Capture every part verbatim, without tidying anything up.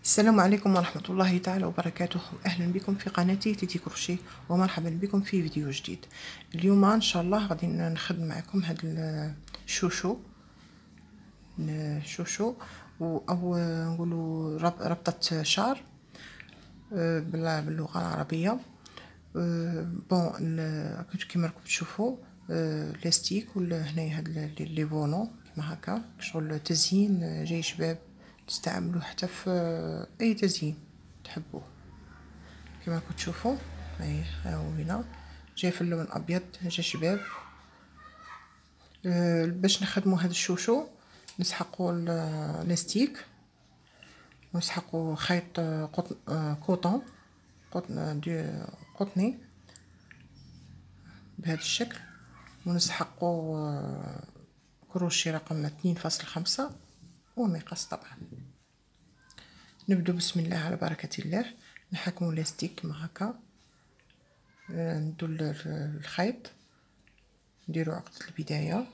السلام عليكم ورحمة الله تعالى وبركاته. أهلا بكم في قناتي تيتي كروشيه، ومرحبا بكم في فيديو جديد. اليوم إن شاء الله غادي نخدم معكم هذا الشوشو الشوشو أو نقولوا ربطة شعر باللغة العربية. بون كيما راكم تشوفوا لاستيك ولا هنايا هاد لي فولون كيما هكا، شغل تزيين جاي شباب تستعملوه حتى في اي تزيين تحبوه. كما راكم تشوفوا هاي ها هو هنا جاي في اللون الابيض، جا شباب. أه باش نخدموا هذا الشوشو نسحقوا لاستيك ونسحقوا خيط قطن كوطون قطن دي قطني بهذا الشكل، ونسحقوا كروشي رقم اثنين فاصلة خمسة ومقص طبعا. نبدو بسم الله على بركة الله، نحكموا لاستيك كما هكا، ندو الخيط نديرو عقدة البداية،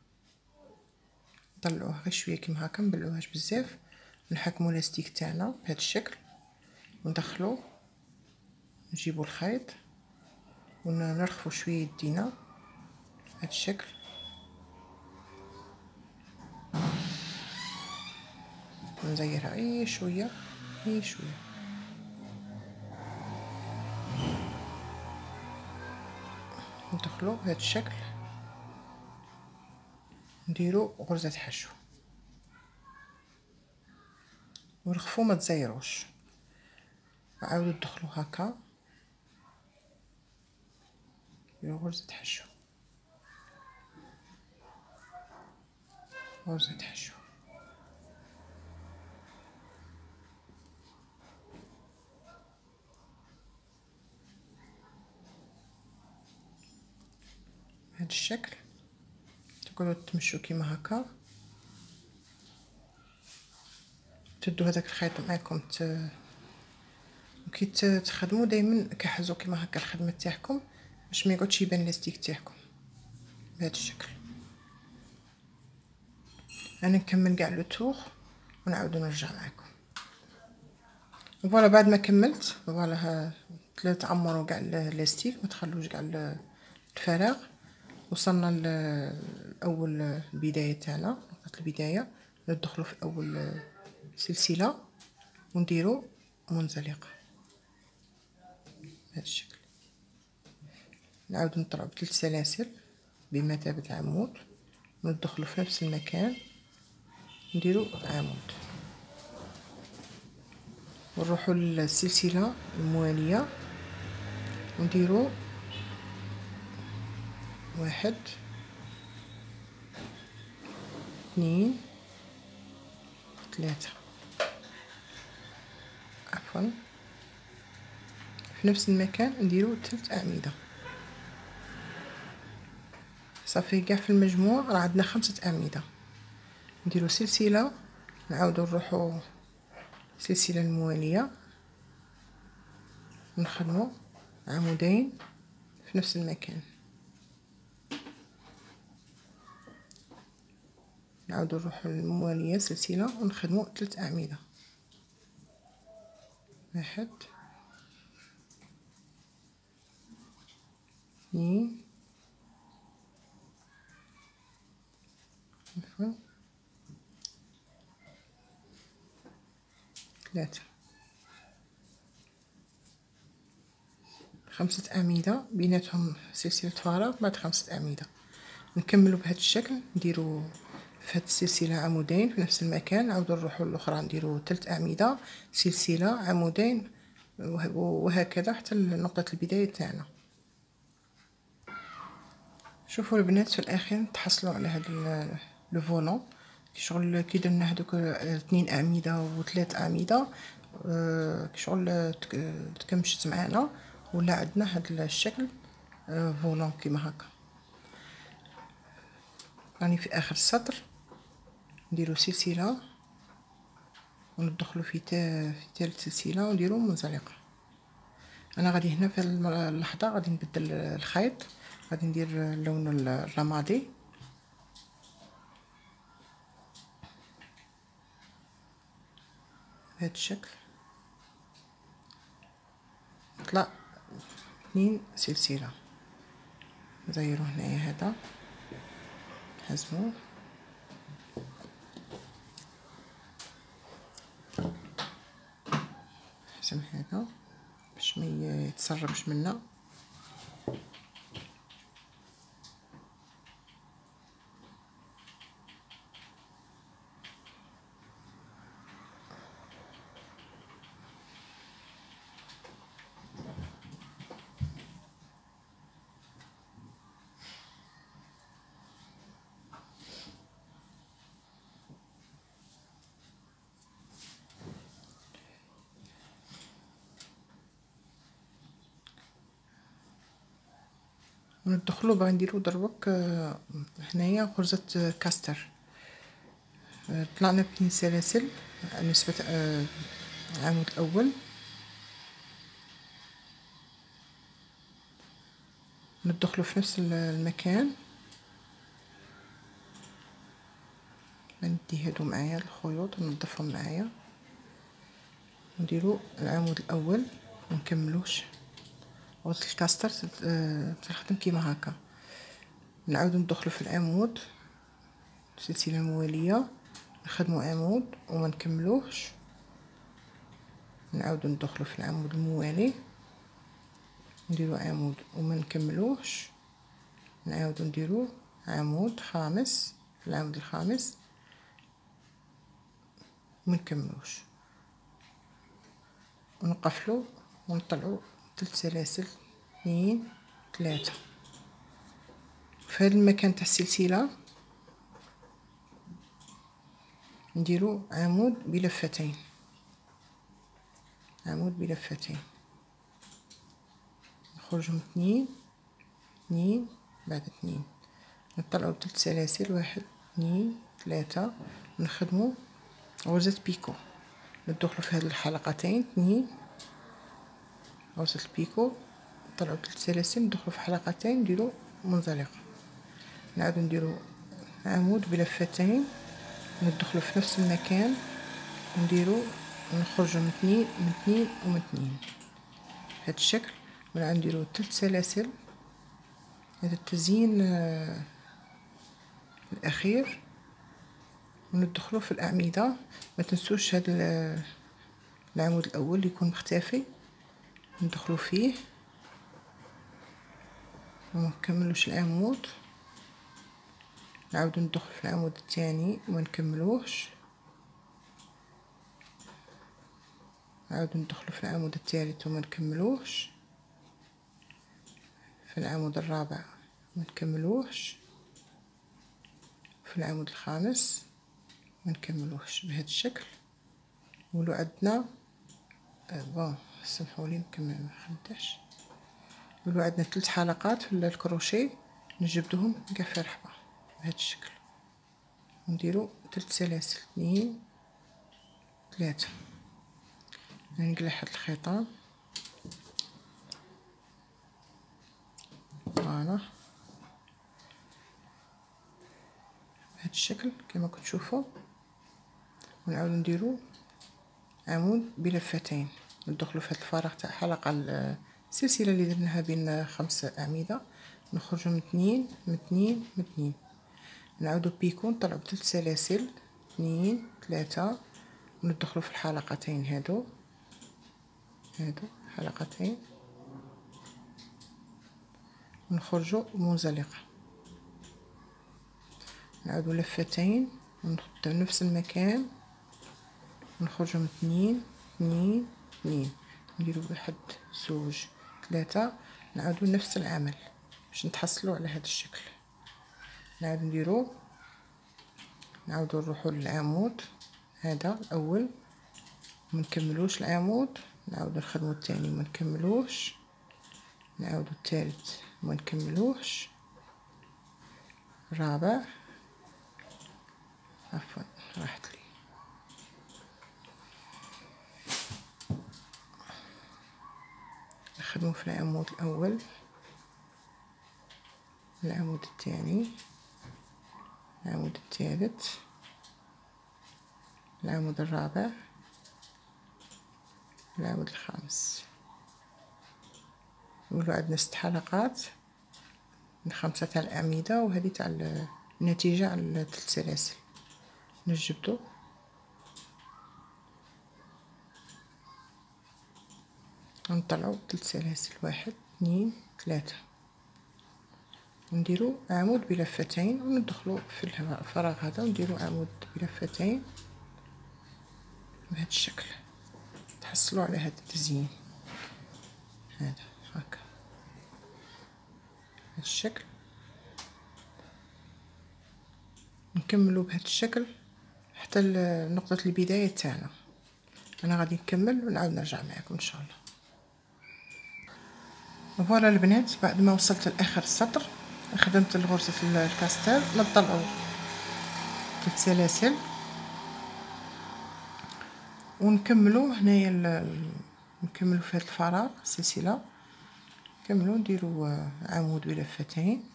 نطلعوه غير شويه كما هكا، مبلعوهاش بزاف، نحكموا لاستيك تاعنا بهذا الشكل وندخلو، نجيبو الخيط ونرخفو شويه يدينا بهذا الشكل، نزيرها اي شويه اي شويه، ندخلو بهذا الشكل، نديرو غرزة حشو ونرخفو ما تزيروش، عاودو تدخلو هكا نديرو غرزة حشو غرزة حشو بهذا الشكل. تقعدوا تمشوا كيما هكا، تدوا هذاك الخيط معاكم ت... كي تخدموا دائما كحزوا كيما هكا الخدمه تاعكم باش ما يقعدش يبان لاستيك تاعكم بهذا الشكل. انا نكمل كاع لو تور ونعاودو نرجع معكم. فوالا بعد ما كملت فوالا تعمروا كاع لاستيك، ما تخلوش كاع الفراغ. وصلنا لاول البدايه تاعنا، نقطه البدايه ندخلوا في اول سلسله ونديروا منزلقه بهذا الشكل، نعاودو نطلعو بثلاث سلاسل بمثابه عمود وندخلوا في نفس المكان نديروا عمود، ونروحوا للسلسله المواليه ونديروا واحد اثنين ثلاثة، عفوا في نفس المكان نديرو ثلاث اعمدة. صافي كاع في المجموع راه عندنا خمسة اعمدة. نديرو سلسلة، نعاودو نروحو السلسلة الموالية ونخدمو عمودين في نفس المكان، نعاودو نروحو للموالية سلسلة ونخدمو ثلاث اعمدة، واحد اثنين عفوا ثلاثة، خمسة اعمدة بيناتهم سلسلة فراغ بعد خمسة اعمدة. نكملوا بهذا الشكل، نديروا في هذه السلسلة عمودين في نفس المكان، نعاودو نروحوا للاخرى نديروا ثلاث اعمدة سلسلة عمودين وهكذا حتى نقطة البداية تاعنا. شوفوا البنات في الاخير تحصلوا على هذا لو فولون شغل كي درنا هذوك اثنين اعمده وثلاث اعمده، شغل تكمشت معنا ولا عندنا هذا الشكل فولون كيما هكا. راني في اخر السطر، نديرو سلسله وندخلو في في ثالث سلسله ونديرو منزلقه. انا غادي هنا في اللحظه غادي نبدل الخيط، غادي ندير اللون الرمادي بهذا الشكل. يطلع اثنين سلسلة. نزيرو هنايا هذا، نحزموه نحزم هذا باش ما يتسربش منا. وندخلو باغي نديرو دروك هنايا غرزة كاستر. طلعنا باثنين سلاسل نسبة العمود الاول، ندخلو في نفس المكان. ندي هادو معايا الخيوط وننظفهم معايا، نديرو العمود الاول ونكملوش. غرزة الكاستر تخدم كيما هكا. نعاودو ندخلو في العمود سلسلة موالية، نخدمو عمود وما نكملوهش، نعاودو ندخلو في العمود الموالي، نديرو عمود وما نكملوهش، نعاودو نديرو عمود خامس في العمود الخامس وما نكملوش، ونقفلو ونطلعو ثلاث سلاسل، اثنين ثلاثة. في هذا المكان تاع السلسلة نديرو عمود بلفتين، عمود بلفتين، نخرجهم اثنين اثنين بعد اثنين، نطلعو ثلاث سلاسل، واحد اثنين ثلاثة، ونخدمو غرزة بيكو. ندخلو في هذه الحلقتين اثنين غرزة البيكو، نطلعو ثلاث سلاسل، ندخلو في حلقتين نديرو منزلقة، نعاودو نديرو عمود بلفتين، ندخلو في نفس المكان ونديرو نخرجو من اثنين من اثنين ومن اثنين بهذا الشكل، ونعاود نديرو ثلاث سلاسل. هذا التزيين الاخير، وندخلو في الاعمده. ما تنسوش هذا العمود الاول يكون مختفي، ندخلو فيه وما نكملوش العمود، نعاودو ندخل في العمود الثاني وما نكملوهش، نعاودو ندخلو في العمود الثالث وما نكملوهش، في العمود الرابع ما نكملوهش، في العمود الخامس ما نكملوهش بهذا الشكل. ولو عندنا بون سمحوا لي نكمل ما خدمتش. ولو عندنا ثلاث حلقات في الكروشيه نجبدوهم كاع في رحبه بهذا الشكل، ونديرو ثلاث سلاسل، اثنين ثلاثة. نقلع هاد الخيطان فوالا بهذا الشكل كما كتشوفوا، ونعاودو نديرو عمود بلفتين، ندخلو في هاد الفراغ تاع حلقه السلسله اللي درناها بين خمس اعمده، نخرجو من اثنين من اثنين من اثنين، نعاودو بيكو، نطلعو بثلاث سلاسل، اثنين ثلاثة، وندخلو في الحلقتين هادو هادو حلقتين، ونخرجو منزلقه، نعاودو لفتين ونخدو نفس المكان، نخرجو من اثنين اثنين اثنين، نديرو واحد زوج ثلاثة، نعاودو نفس العمل باش نتحصلوا على هذا الشكل. نعاودو نديرو نعاودو نروحو للعمود هذا الاول ما نكملوش العمود، نعاودو نخدمو الثاني ما نكملوش، نعاودو الثالث ما نكملوش، الرابع عفوا راحت لي، نخدمو في العمود الاول، العمود الثاني، العمود الثالث، العمود الرابع، العمود الخامس. نقولوا عندنا ست حلقات من خمسة تاع الأعمدة، وهذه تاع النتيجة على ثلاث سلاسل. نجبدو ونطلعو ثلاث سلاسل، واحد اثنين ثلاثة، ونديرو عمود بلفتين وندخلو في الفراغ هذا ونديرو عمود بلفتين بهذا الشكل. تحصلوا على هذا التزيين هذا هكا بهذا الشكل. نكملوا بهذا الشكل حتى نقطة البداية تاعنا. انا غادي نكمل ونعاود نرجع معكم ان شاء الله. فوالا البنات، بعد ما وصلت لاخر السطر خدمت الغرزة الكاستر، نطلعوا ثلاث سلاسل ونكملوا هنايا نكملوا في هذا الفراغ سلسله، نكملوا نديروا عمود بلفتين،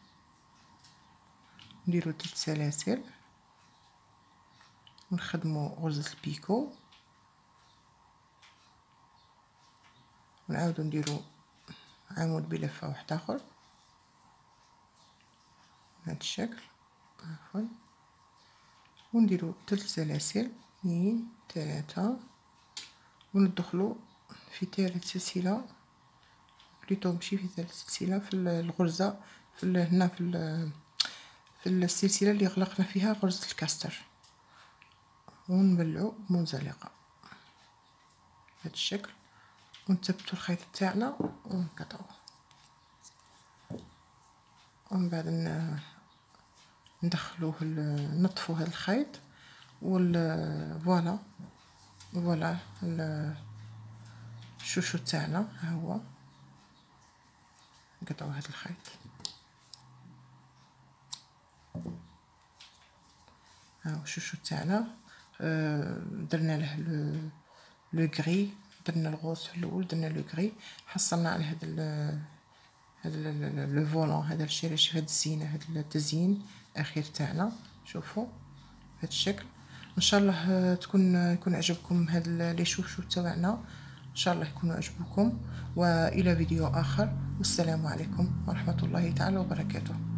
نديروا ثلاث سلاسل ونخدموا غرزة البيكو، ونعاودوا نديروا عمود بلفه واحد اخر بهذا الشكل عفوا، ونديروا ثلاث سلاسل اثنين ثلاثة، وندخلوا في ثالث سلسله بليتو ماشي في ثالث سلسله في الغرزه في هنا في في السلسله اللي غلقنا فيها غرزه الكاستر، ونبلعوا منزلقه بهذا الشكل، ونثبتوا الخيط تاعنا ونقطعوه، ومن بعد ندخلوه نطفوا هذا الخيط وال فوالا فوالا الشوشو تاعنا ها هو. نقطعوا هذا الخيط ها هو الشوشو تاعنا. آه درنا له لو غري، درنا الغوص في الاول، درنا لو غري، حصلنا على هذا هذا لو فولون، هذا الشيء شوف هذا الزينه، هذا التزيين الاخير تاعنا. شوفوا بهذا الشكل. ان شاء الله تكون يكون عجبكم هاد لي شوشو تاعنا، ان شاء الله يكونوا عجبكم، والى فيديو اخر، والسلام عليكم ورحمه الله تعالى وبركاته.